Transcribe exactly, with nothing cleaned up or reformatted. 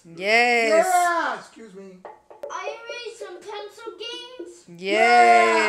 Yes. Yeah. Excuse me. Are you ready some pencil games? Yes.